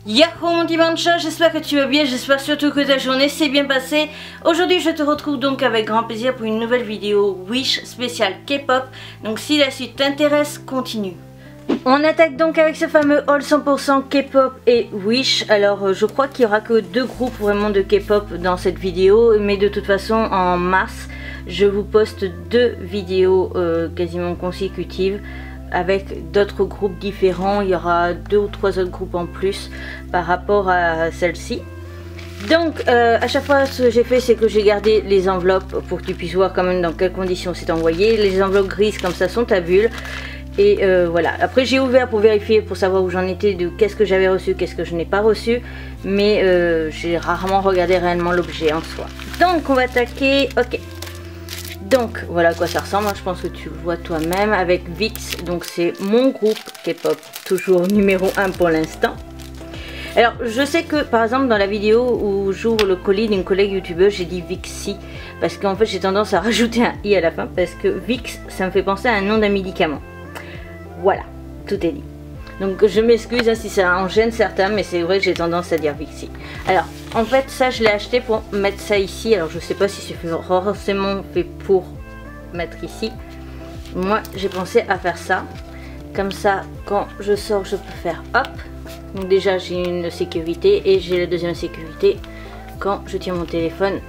Yahoo mon dimanche, j'espère que tu vas bien, j'espère surtout que ta journée s'est bien passée. Aujourd'hui je te retrouve donc avec grand plaisir pour une nouvelle vidéo Wish spéciale K-pop. Donc si la suite t'intéresse, continue. On attaque donc avec ce fameux All 100% K-pop et Wish. Alors je crois qu'il n'y aura que deux groupes vraiment de K-pop dans cette vidéo. Mais de toute façon en mars je vous poste deux vidéos quasiment consécutives avec d'autres groupes différents. Il y aura 2 ou 3 autres groupes en plus par rapport à celle-ci. Donc à chaque fois ce que j'ai fait, c'est que j'ai gardé les enveloppes pour que tu puisses voir quand même dans quelles conditions c'est envoyé. Les enveloppes grises comme ça sont à bulles. Et voilà, après j'ai ouvert pour vérifier, pour savoir où j'en étais, de qu'est-ce que j'avais reçu, qu'est-ce que je n'ai pas reçu. Mais j'ai rarement regardé réellement l'objet en soi. Donc on va attaquer, ok. Donc voilà à quoi ça ressemble, je pense que tu le vois toi-même avec VIXX, donc c'est mon groupe K-pop, toujours numéro 1 pour l'instant. Alors je sais que par exemple dans la vidéo où j'ouvre le colis d'une collègue youtubeuse, j'ai dit VIXXI, parce qu'en fait j'ai tendance à rajouter un i à la fin, parce que VIXX ça me fait penser à un nom d'un médicament. Voilà, tout est dit. Donc je m'excuse si ça en gêne certains, mais c'est vrai que j'ai tendance à dire VIXXI. Alors en fait ça je l'ai acheté pour mettre ça ici. Alors je sais pas si c'est forcément fait pour mettre ici. Moi j'ai pensé à faire ça. Comme ça quand je sors je peux faire hop. Donc déjà j'ai une sécurité et j'ai la deuxième sécurité quand je tiens mon téléphone.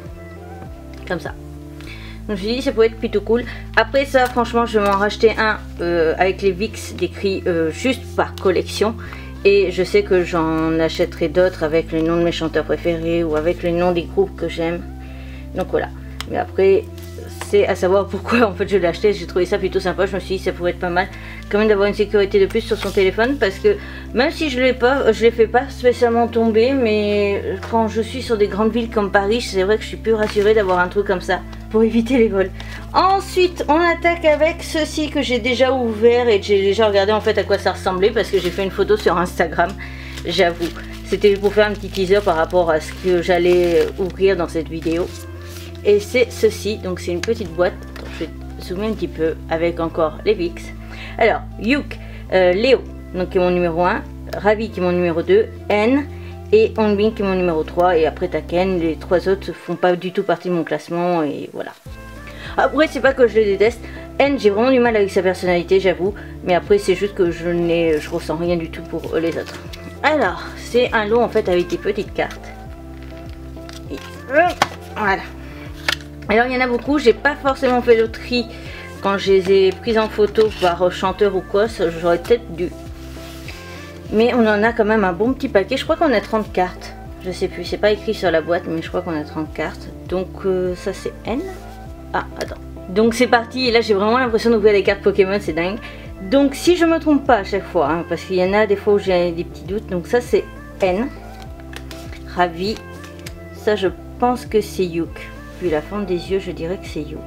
Comme ça. Donc je me suis dit ça pourrait être plutôt cool. Après ça franchement je vais m'en racheter un avec les VIXX décrits juste par collection. Et je sais que j'en achèterai d'autres avec le nom de mes chanteurs préférés ou avec le nom des groupes que j'aime. Donc voilà. Mais après c'est à savoir pourquoi en fait je l'ai acheté. J'ai trouvé ça plutôt sympa. Je me suis dit ça pourrait être pas mal quand même d'avoir une sécurité de plus sur son téléphone. Parce que même si je les fais pas spécialement tomber. Mais quand je suis sur des grandes villes comme Paris, c'est vrai que je suis plus rassurée d'avoir un truc comme ça pour éviter les vols. Ensuite on attaque avec ceci que j'ai déjà ouvert et que j'ai déjà regardé en fait à quoi ça ressemblait, parce que j'ai fait une photo sur Instagram, j'avoue. C'était pour faire un petit teaser par rapport à ce que j'allais ouvrir dans cette vidéo. Et c'est ceci, donc c'est une petite boîte, je vais zoomer un petit peu avec encore les VIXX. Alors Yuk, Léo donc qui est mon numéro 1, Ravi qui est mon numéro 2, N et Onbin qui est mon numéro 3, et après Taken. Les 3 autres font pas du tout partie de mon classement et voilà. Après c'est pas que je le déteste, N j'ai vraiment du mal avec sa personnalité j'avoue, mais après c'est juste que je ressens rien du tout pour les autres. Alors c'est un lot en fait avec des petites cartes. Et, voilà. Alors il y en a beaucoup, j'ai pas forcément fait le tri quand je les ai prises en photo par chanteur ou quoi, j'aurais peut-être dû. Mais on en a quand même un bon petit paquet. Je crois qu'on a 30 cartes. Je sais plus, c'est pas écrit sur la boîte, mais je crois qu'on a 30 cartes. Donc ça c'est N. Ah, attends. Donc c'est parti. Et là j'ai vraiment l'impression d'ouvrir les cartes Pokémon, c'est dingue. Donc si je me trompe pas à chaque fois, hein, parce qu'il y en a des fois où j'ai des petits doutes. Donc ça c'est N. Ravi. Ça je pense que c'est Yuk. Vu la forme des yeux, je dirais que c'est Yuk.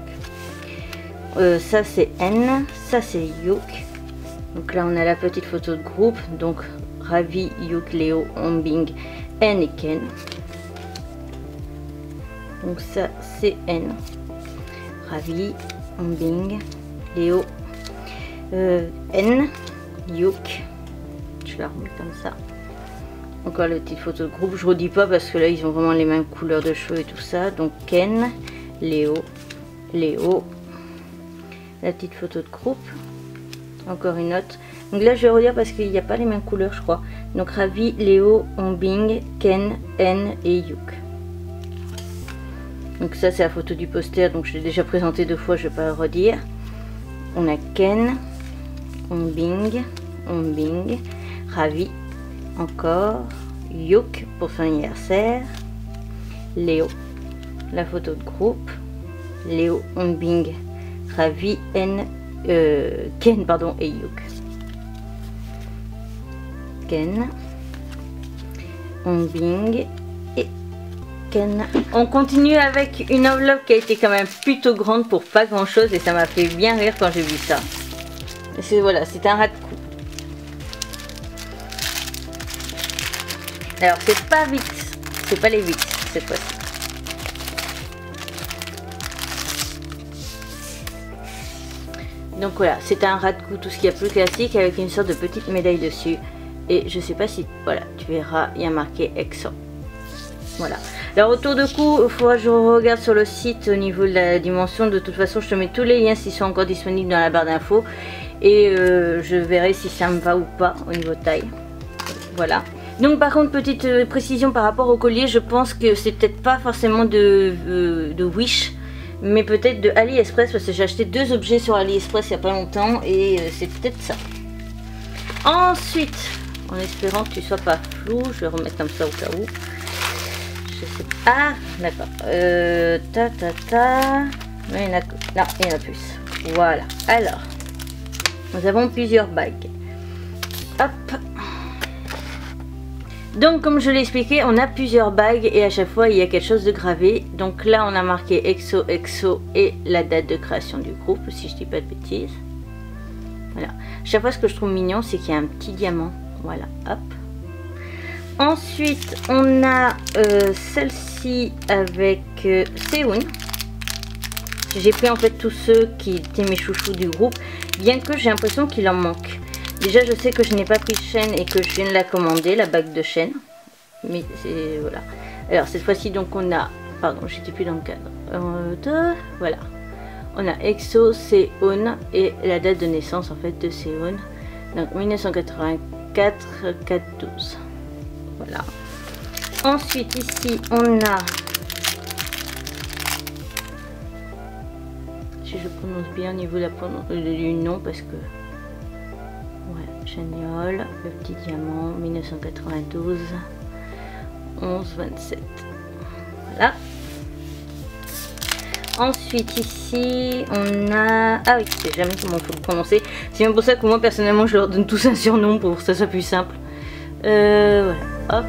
Ça c'est N. Ça c'est Yuk. Donc là on a la petite photo de groupe, donc Ravi, Yuk, Léo, Onbin, N et Ken. Donc ça c'est N, Ravi, Onbin, Léo, N, Yuk. Je la remets comme ça. Encore la petite photo de groupe, je redis pas parce que là ils ont vraiment les mêmes couleurs de cheveux et tout ça. Donc Ken, Léo, Léo, la petite photo de groupe. Encore une autre. Donc là je vais redire parce qu'il n'y a pas les mêmes couleurs je crois. Donc Ravi, Léo, Onbin, Ken, N et Yuk. Donc ça c'est la photo du poster, donc je l'ai déjà présenté 2 fois, je vais pas le redire. On a Ken, Onbin, Ravi, encore Yuk pour son anniversaire, Léo, la photo de groupe, Léo, Onbin, Ravi, N, Ken pardon et Yuk. Ken, Onbin et Ken. On continue avec une enveloppe qui a été quand même plutôt grande pour pas grand chose et ça m'a fait bien rire quand j'ai vu ça. Voilà, c'est un rat de cou. Alors c'est pas VIXX, c'est pas les VIXX cette fois-ci. Donc voilà, c'est un rat de cou, tout ce qu'il y a plus classique avec une sorte de petite médaille dessus. Et je sais pas si, voilà, tu verras, il y a marqué EXO. Voilà. Alors autour de cou, il faudra que je regarde sur le site au niveau de la dimension. De toute façon, je te mets tous les liens s'ils sont encore disponibles dans la barre d'infos. Et je verrai si ça me va ou pas au niveau taille. Voilà. Donc par contre, petite précision par rapport au collier, je pense que c'est peut-être pas forcément de Wish, mais peut-être de AliExpress, parce que j'ai acheté 2 objets sur AliExpress il n'y a pas longtemps et c'est peut-être ça. Ensuite, en espérant que tu sois pas flou, je vais remettre comme ça au cas où. Je sais pas. Ah, d'accord. Non, il y en a plus. Voilà. Alors, nous avons plusieurs bagues. Hop. Donc comme je l'ai expliqué, on a plusieurs bagues et à chaque fois il y a quelque chose de gravé. Donc là on a marqué EXO et la date de création du groupe, si je dis pas de bêtises. Voilà. Chaque fois ce que je trouve mignon c'est qu'il y a un petit diamant. Voilà, hop. Ensuite on a celle-ci avec Seoun. J'ai pris en fait tous ceux qui étaient mes chouchous du groupe, bien que j'ai l'impression qu'il en manque. Déjà je sais que je n'ai pas pris chaîne et que je viens de la commander, la bague de chaîne. Mais c'est... voilà. Alors cette fois-ci donc on a... Pardon, j'étais plus dans le cadre. Voilà. On a EXO, Seoun et la date de naissance en fait de Seoun. Donc 1984, 4/12. Voilà. Ensuite ici on a... Si je prononce bien au niveau de du nom parce que... Ouais, génial, le petit diamant, 1992, 11/27. Voilà. Ensuite ici, on a... Ah oui, je sais jamais comment il faut le prononcer. C'est même pour ça que moi personnellement je leur donne tous un surnom pour que ça soit plus simple. Voilà, hop.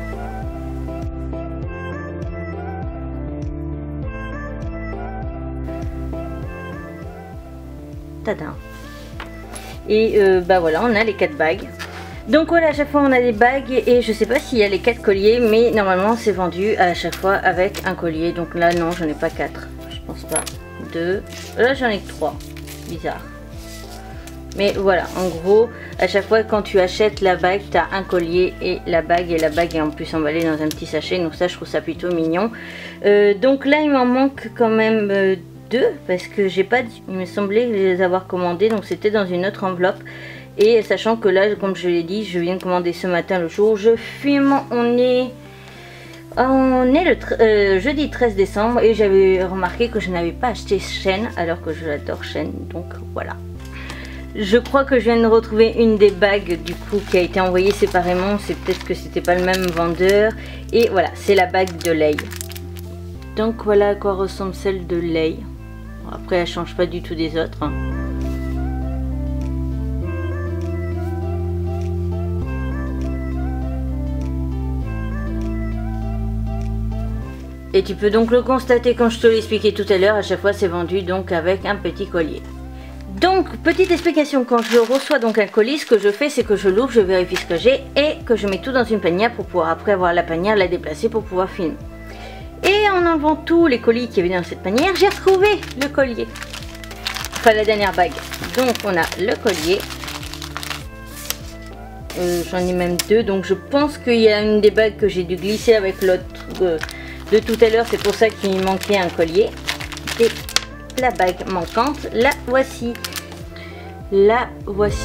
Tadam. Et bah voilà, on a les 4 bagues. Donc voilà, à chaque fois on a des bagues et je sais pas s'il y a les 4 colliers, mais normalement c'est vendu à chaque fois avec un collier. Donc là non, j'en ai pas 4, je pense pas. 2, là j'en ai que 3, bizarre. Mais voilà, en gros, à chaque fois quand tu achètes la bague, tu as un collier et la bague est en plus emballée dans un petit sachet. Donc ça je trouve ça plutôt mignon. Donc là il m'en manque quand même 2 parce que j'ai pas, il me semblait les avoir commandés, donc c'était dans une autre enveloppe. Et sachant que là, comme je l'ai dit, je viens de commander ce matin le jour où je filme, on est le jeudi 13 décembre et j'avais remarqué que je n'avais pas acheté chaîne alors que je l'adore chaîne, donc voilà. Je crois que je viens de retrouver une des bagues du coup qui a été envoyée séparément, c'est peut-être que c'était pas le même vendeur. Et voilà, c'est la bague de Lei. Donc voilà à quoi ressemble celle de Lei. Après elle change pas du tout des autres. Hein. Et tu peux donc le constater comme je te l'ai expliqué tout à l'heure, à chaque fois c'est vendu donc avec un petit collier. Donc petite explication, quand je reçois donc un colis, ce que je fais c'est que je l'ouvre, je vérifie ce que j'ai et que je mets tout dans une panière pour pouvoir après avoir la panière, la déplacer pour pouvoir filmer. Et en enlevant tous les colis qui avaient dans cette panière, j'ai retrouvé le collier. Enfin la dernière bague. Donc on a le collier. J'en ai même 2, donc je pense qu'il y a une des bagues que j'ai dû glisser avec l'autre de tout à l'heure, c'est pour ça qu'il manquait un collier. Et la bague manquante, la voici. La voici.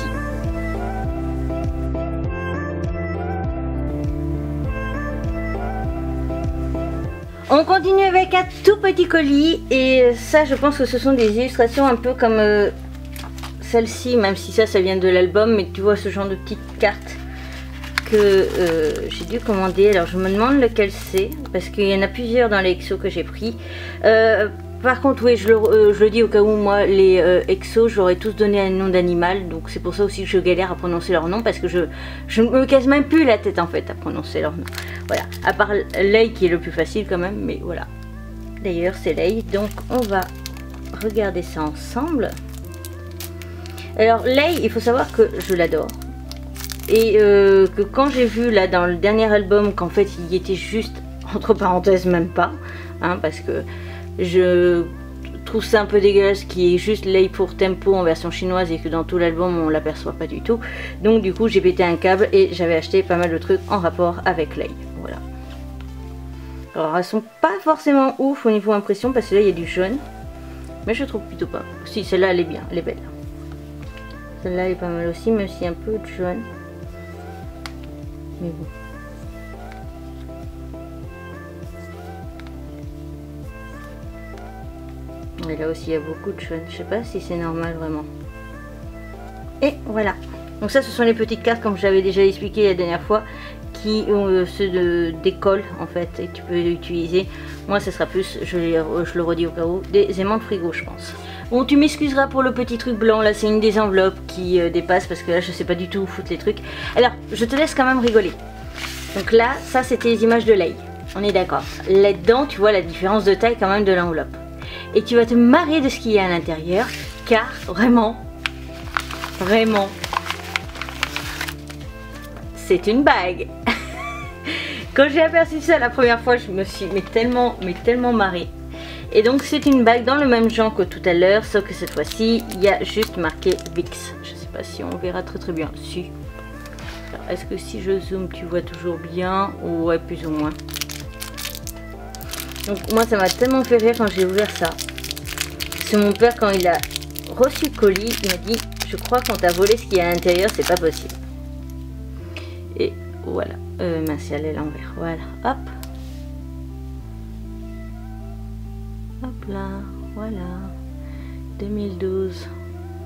On continue avec un tout petit colis et ça je pense que ce sont des illustrations un peu comme celle-ci, même si ça vient de l'album, mais tu vois ce genre de petites cartes que j'ai dû commander. Alors je me demande lequel c'est parce qu'il y en a plusieurs dans les EXO que j'ai pris. Par contre oui, je le dis au cas où, moi les EXO j'aurais tous donné un nom d'animal, donc c'est pour ça aussi que je galère à prononcer leur nom, parce que je me casse même plus la tête en fait à prononcer leur nom. Voilà, à part Lei qui est le plus facile quand même, mais voilà. D'ailleurs c'est Lei, donc on va regarder ça ensemble. Alors Lei, il faut savoir que je l'adore. Et que quand j'ai vu là dans le dernier album qu'en fait il y était juste, entre parenthèses même pas, hein, parce que trouve ça un peu dégueulasse qui est juste Lay pour Tempo en version chinoise et que dans tout l'album on l'aperçoit pas du tout. Donc du coup j'ai pété un câble et j'avais acheté pas mal de trucs en rapport avec Lay. Voilà. Alors elles sont pas forcément ouf au niveau impression parce que là il y a du jaune. Mais je trouve plutôt pas. Si, celle-là elle est bien, elle est belle. Celle-là elle est pas mal aussi, même s'il y a un peu de jaune. Mais bon. Et là aussi il y a beaucoup de jaune. Je sais pas si c'est normal vraiment. Et voilà. Donc ça ce sont les petites cartes comme j'avais déjà expliqué la dernière fois. Qui ont ceux d'école en fait et que tu peux utiliser. Moi ce sera plus, je le redis au cas où, des aimants de frigo je pense. Bon tu m'excuseras pour le petit truc blanc là, c'est une des enveloppes qui dépasse parce que là je sais pas du tout où foutre les trucs. Alors je te laisse quand même rigoler. Donc là ça c'était les images de Lay, on est d'accord. Là-dedans tu vois la différence de taille quand même de l'enveloppe. Et tu vas te marrer de ce qu'il y a à l'intérieur car vraiment c'est une bague. Quand j'ai aperçu ça la première fois, je me suis tellement marrée. Et donc c'est une bague dans le même genre que tout à l'heure, sauf que cette fois-ci, il y a juste marqué Vix. Je sais pas si on verra très bien. Si. Est-ce que si je zoome, tu vois toujours bien? Ouais, plus ou moins. Donc moi, ça m'a tellement fait rire quand j'ai ouvert ça. C'est mon père, quand il a reçu le colis, il m'a dit, je crois qu'on t'a volé ce qu'il y a à l'intérieur, c'est pas possible. Et voilà, mince, elle est à l'envers, voilà, hop. Hop là, voilà, 2012.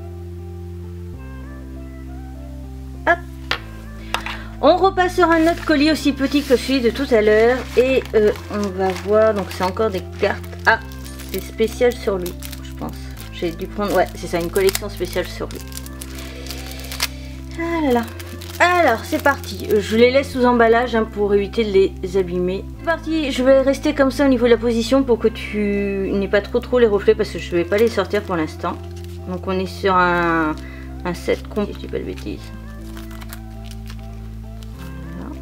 Hop. On repasse sur un autre colis aussi petit que celui de tout à l'heure. Et on va voir, donc c'est encore des cartes. Ah, c'est spécial sur lui, je pense. J'ai dû prendre, ouais, c'est ça, une collection spéciale sur lui. Ah là là. Alors c'est parti, je les laisse sous emballage hein, pour éviter de les abîmer. C'est parti, je vais rester comme ça au niveau de la position pour que tu n'aies pas trop les reflets parce que je ne vais pas les sortir pour l'instant. Donc on est sur un set complet, je dis pas de bêtises. Voilà.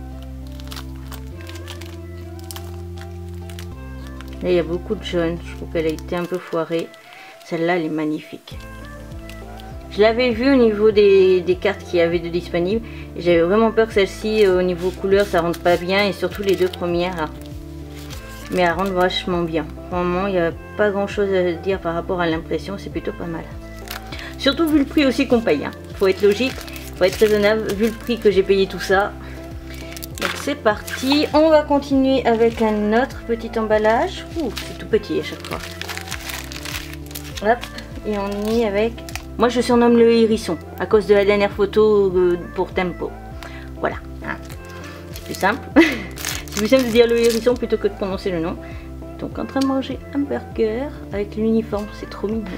Là il y a beaucoup de jaune, je trouve qu'elle a été un peu foirée. Celle-là elle est magnifique. Je l'avais vu au niveau des cartes qu'il y avait de disponibles. J'avais vraiment peur que celle-ci, au niveau couleur, ça rentre pas bien. Et surtout les deux premières là. Mais elle rentre vachement bien. Vraiment, il n'y a pas grand-chose à dire par rapport à l'impression. C'est plutôt pas mal. Surtout vu le prix aussi qu'on paye. Hein. Faut être logique, faut être raisonnable. Vu le prix que j'ai payé tout ça. Donc c'est parti. On va continuer avec un autre petit emballage. Ouh, c'est tout petit à chaque fois. Hop. Et on y est avec... Moi je surnomme le hérisson à cause de la dernière photo pour Tempo. Voilà, hein. C'est plus simple. C'est plus simple de dire le hérisson plutôt que de prononcer le nom. Donc en train de manger un burger avec l'uniforme, c'est trop mignon.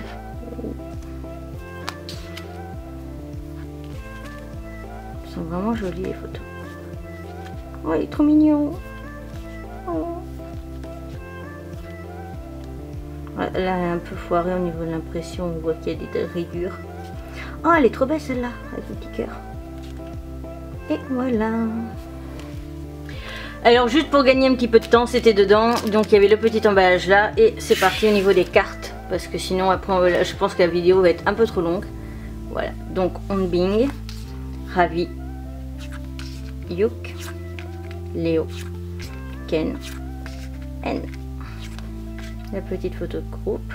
Ils sont vraiment jolies les photos. Oh il est trop mignon. Oh. Là elle est un peu foirée au niveau de l'impression, on voit qu'il y a des rayures. Oh elle est trop belle celle-là, avec le petit cœur. Et voilà. Alors juste pour gagner un petit peu de temps, c'était dedans. Donc il y avait le petit emballage là. Et c'est parti au niveau des cartes. Parce que sinon après je pense que la vidéo va être un peu trop longue. Voilà, donc Onbing, Ravi, Yuk, Léo, Ken, N. La petite photo de groupe.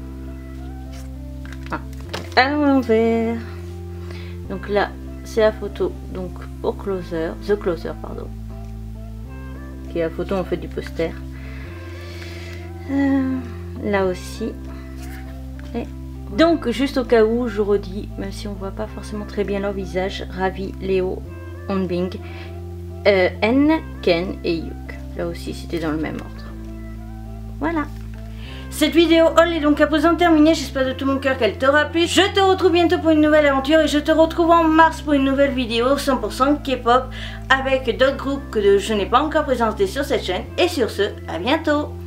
Ah, à l'envers. Donc là, c'est la photo donc pour The Closer, pardon. Qui est la photo en fait du poster. Là aussi. Et donc juste au cas où, je redis, même si on voit pas forcément très bien leur visage, Ravi, Léo, Onbing, N, Ken et Yuk. Là aussi c'était dans le même ordre. Voilà. Cette vidéo haul est donc à présent terminée, j'espère de tout mon cœur qu'elle t'aura plu. Je te retrouve bientôt pour une nouvelle aventure et je te retrouve en mars pour une nouvelle vidéo 100% K-pop avec d'autres groupes que je n'ai pas encore présentés sur cette chaîne. Et sur ce, à bientôt.